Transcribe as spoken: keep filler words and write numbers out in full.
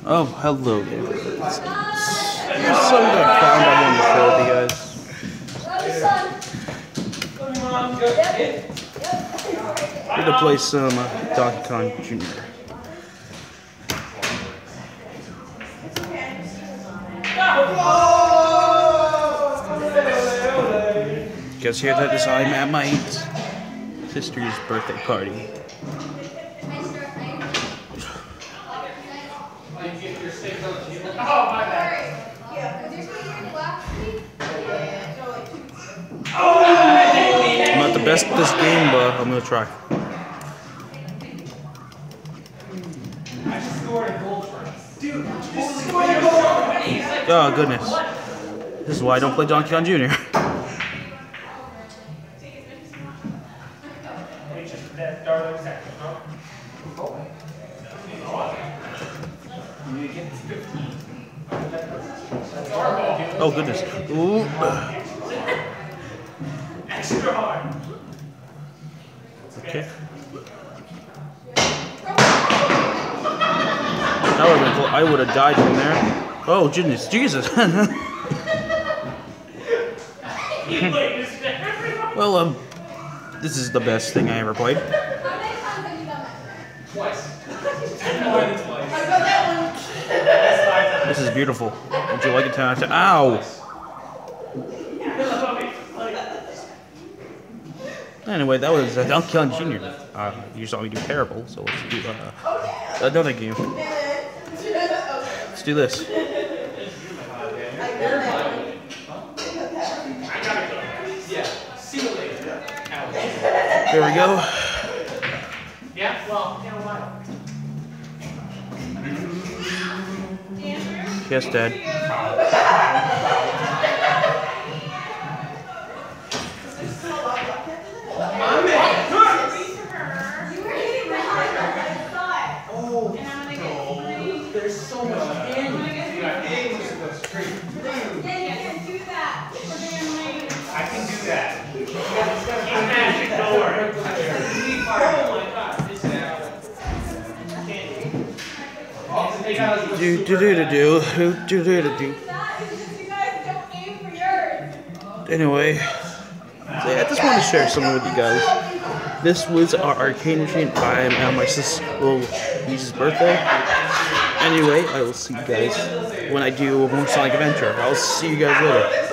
Oh, hello there. Here's something I found I wanted to show you guys. We're gonna play some uh, Donkey Kong Junior Guess here that is I'm at my sister's birthday party. I'm not the best at this game, but I'm gonna try. Oh goodness. This is why I don't play Donkey Kong Junior Oh goodness. Ooh. Extra hard. Okay. That would have been cool. I would have died from there. Oh goodness, Jesus. Well, um, this is the best thing I ever played. This is beautiful. Would you like it ten out of ten? Ow! Anyway, that was uh, Donkey Kong Junior Uh, you saw me do terrible, so let's do uh, another game. Let's do this. Here we go. Yeah, well, you know what? Yes, Dad. Oh, no. There's so much candy. Yeah, you can do that. I can do that. Keep magic, don't worry. Oh my god, this is candy. Do do do do do do do do do. Anyway, so yeah, I just wanted to share something with you guys. This was our arcade machine. I am at my sister's little niece's birthday. Anyway, I will see you guys when I do more Sonic Adventure. I'll see you guys later.